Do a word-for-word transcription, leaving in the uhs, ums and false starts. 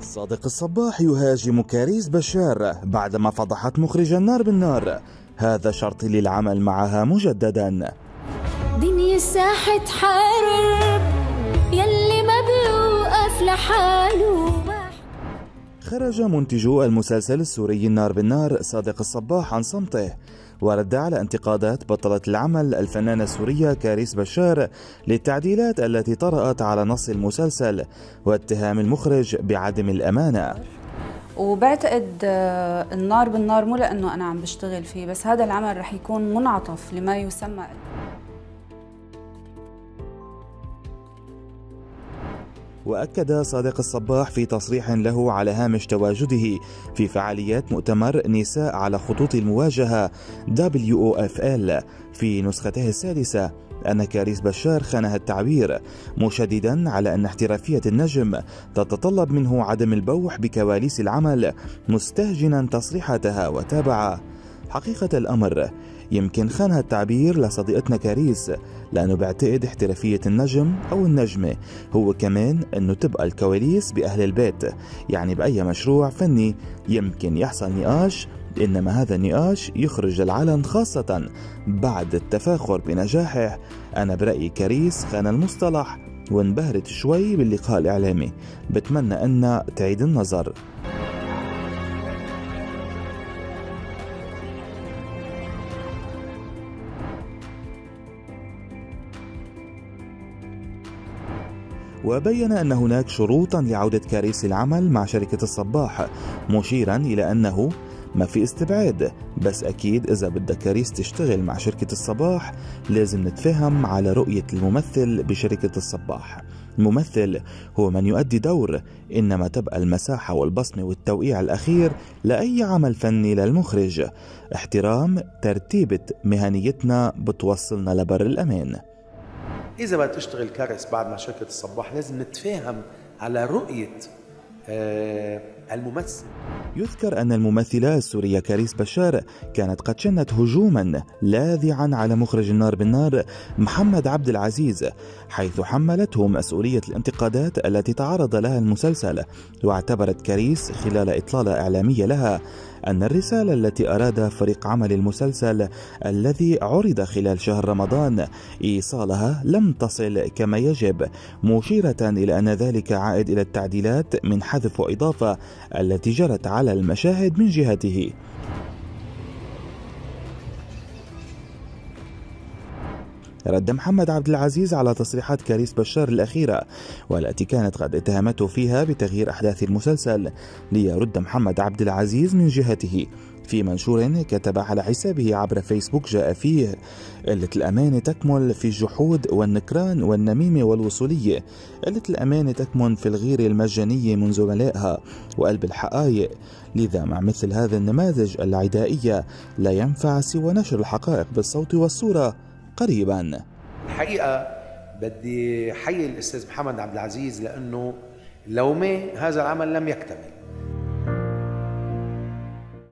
صادق الصباح يهاجم كاريس بشار بعدما فضحت مخرج النار بالنار. هذا شرطي للعمل معها مجددا. دنيا ساحة حرب يلي مبلوقة لحاله. خرج منتجو المسلسل السوري النار بالنار صادق الصباح عن صمته، ورد على انتقادات بطلة العمل الفنانة السورية كاريس بشار للتعديلات التي طرأت على نص المسلسل واتهام المخرج بعدم الأمانة. وبعتقد النار بالنار مو لأنه أنا عم بشتغل فيه، بس هذا العمل رح يكون منعطف لما يسمى. وأكد صادق الصباح في تصريح له على هامش تواجده في فعاليات مؤتمر نساء على خطوط المواجهة دبليو أو إف إل في نسخته السادسة أن كاريس بشار خانها التعبير، مشددا على أن احترافية النجم تتطلب منه عدم البوح بكواليس العمل، مستهجنا تصريحاتها وتابع: حقيقة الأمر يمكن خانها التعبير لصديقتنا كاريس، لأنه بعتقد احترافية النجم أو النجمة هو كمان أنه تبقى الكواليس بأهل البيت، يعني بأي مشروع فني يمكن يحصل نقاش، إنما هذا النقاش يخرج للعلن خاصة بعد التفاخر بنجاحه. أنا برأيي كاريس خان المصطلح وانبهرت شوي باللقاء الإعلامي، بتمنى أن تعيد النظر. وبين أن هناك شروطا لعودة كاريس للعمل مع شركة الصباح، مشيرا إلى أنه ما في استبعاد، بس أكيد إذا بدها كاريس تشتغل مع شركة الصباح لازم نتفهم على رؤية الممثل بشركة الصباح. الممثل هو من يؤدي دور، إنما تبقى المساحة والبصمة والتوقيع الأخير لأي عمل فني للمخرج. احترام ترتيبة مهنيتنا بتوصلنا لبر الأمان. إذا بدها تشتغل كاريس بعد مع شركة الصباح لازم نتفاهم على رؤية آه الممثل. يذكر أن الممثلة السورية كاريس بشار كانت قد شنت هجوما لاذعا على مخرج النار بالنار محمد عبد العزيز، حيث حملته مسؤولية الانتقادات التي تعرض لها المسلسل. واعتبرت كاريس خلال إطلالة إعلامية لها أن الرسالة التي أراد فريق عمل المسلسل الذي عرض خلال شهر رمضان إيصالها لم تصل كما يجب، مشيرة إلى أن ذلك عائد إلى التعديلات من حذف وإضافة التي جرت على المشاهد من جهته. رد محمد عبد العزيز على تصريحات كاريس بشار الأخيرة والتي كانت قد اتهمته فيها بتغيير أحداث المسلسل، ليرد محمد عبد العزيز من جهته في منشور كتب على حسابه عبر فيسبوك جاء فيه: قلة الأمانة تكمن في الجحود والنكران والنميمة والوصولية، قلة الأمانة تكمن في الغيرة المجانية من زملائها وقلب الحقائق، لذا مع مثل هذا النماذج العدائية لا ينفع سوى نشر الحقائق بالصوت والصورة قريبا. الحقيقة بدي حيي الأستاذ محمد عبد العزيز لأنه لو ما هذا العمل لم يكتمل.